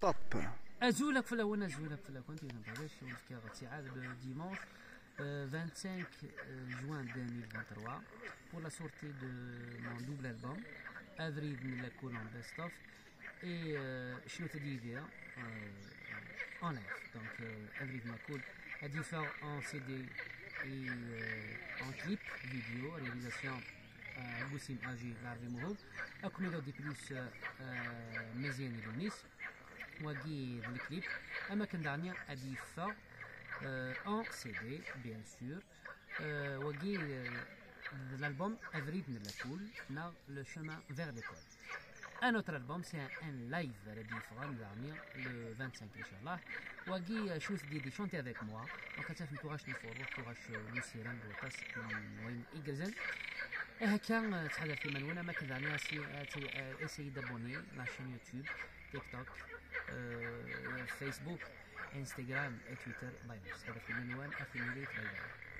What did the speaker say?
Top. Azulak Falawana, Azulak Falawanti, le dimanche 25 juin 2023 pour la sortie de mon double album Avril Milakoul en best-of et je te dis en live. Donc Avril Milakoul a diffère en CD et en clip vidéo, réalisation Goussim Agi Larvi Mouhoub, أكمل دي بلوس مزيان لونيس وقي الكليب أما كان دانيا أديفا en CD bien sûr وقي l'album Avril Milakoul na le chemin vers l'école. Un autre album, c'est un live le 25 Inch'Allah. Wagi chose de chanter avec moi. Donc, ça fait courage de faire courage Lucien Botas وين إجازن. كان تحدث في منونا ما كان دانيا essayez d'abonner la chaîne YouTube, TikTok, Facebook, Instagram et Twitter. باي باي. تحدث في منوان أفينيليت باي باي.